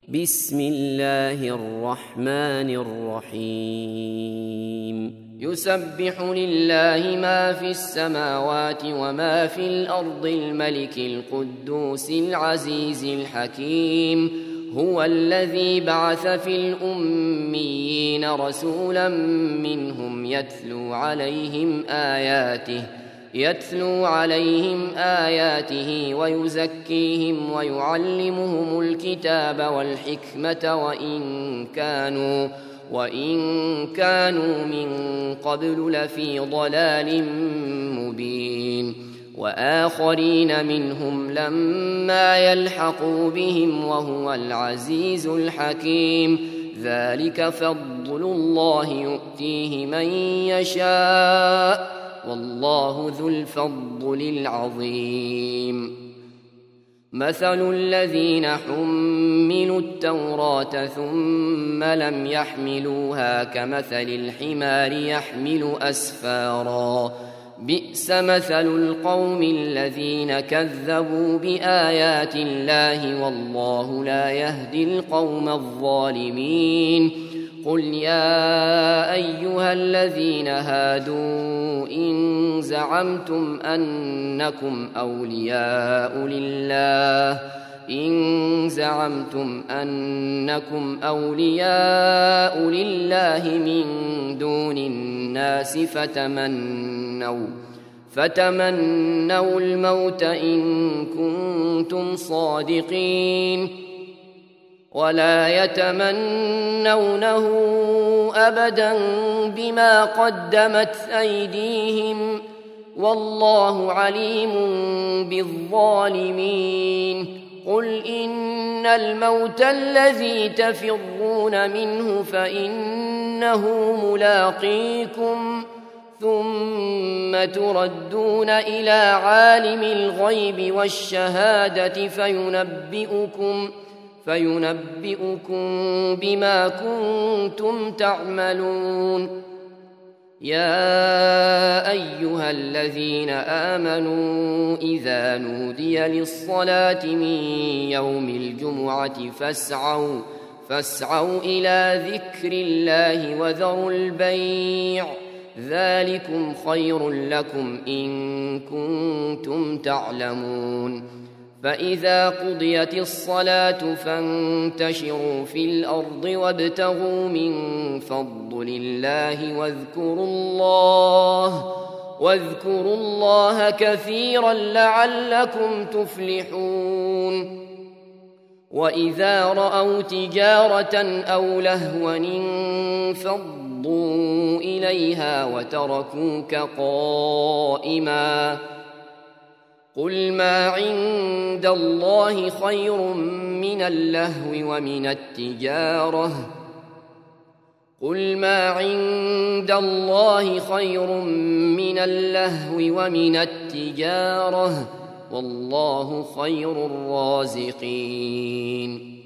بسم الله الرحمن الرحيم يسبح لله ما في السماوات وما في الأرض الملك القدوس العزيز الحكيم هو الذي بعث في الأميين رسولا منهم يتلو عليهم آياته ويزكيهم ويعلمهم الكتاب والحكمة وإن كانوا من قبل لفي ضلال مبين وآخرين منهم لما يلحقوا بهم وهو العزيز الحكيم ذلك فضل الله يؤتيه من يشاء والله ذو الفضل العظيم مثل الذين حملوا التوراة ثم لم يحملوها كمثل الحمار يحمل أسفارا بئس مثل القوم الذين كذبوا بآيات الله والله لا يهدي القوم الظالمين قل يا أيها الذين هادوا إن زعمتم أنكم أولياء لله من دون الناس فتمنوا الموت إن كنتم صادقين ولا يتمنونه أبدا بما قدمت أيديهم والله عليم بالظالمين قل إن الموت الذي تفرون منه فإنه ملاقيكم ثم تردون إلى عالم الغيب والشهادة فينبئكم بما كنتم تعملون يا أيها الذين آمنوا إذا نودي للصلاة من يوم الجمعة فاسعوا إلى ذكر الله وذروا البيع ذلكم خير لكم إن كنتم تعلمون فإذا قضيت الصلاة فانتشروا في الأرض وابتغوا من فضل الله واذكروا الله كثيرا لعلكم تفلحون وإذا رأوا تجارة أو لهوا انفضوا إليها وتركوك قائما قل ما عند الله خير من اللهو ومن التجارة والله خير الرازقين